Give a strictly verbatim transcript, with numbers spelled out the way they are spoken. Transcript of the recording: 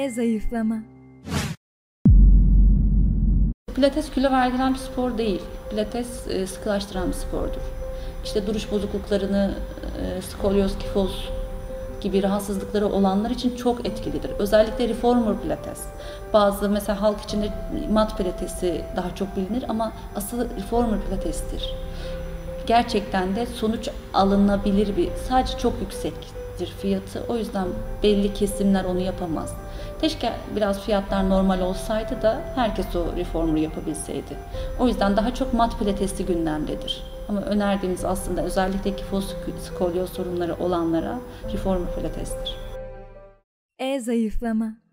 E-zayıflama. Pilates kilo verdiren bir spor değil. Pilates e, sıkılaştıran bir spordur. İşte duruş bozukluklarını, e, skolyoz, kifoz gibi rahatsızlıkları olanlar için çok etkilidir. Özellikle reformer pilates. Bazı mesela halk içinde mat pilatesi daha çok bilinir ama asıl reformer pilatestir. Gerçekten de sonuç alınabilir bir, sadece çok yüksektir fiyatı. O yüzden belli kesimler onu yapamaz. Keşke biraz fiyatlar normal olsaydı da herkes o reformer'ı yapabilseydi. O yüzden daha çok mat pilatesi gündemdedir. Ama önerdiğimiz aslında özellikle kifoz, skolyoz sorunları olanlara reformer pilatestir. E-zayıflama.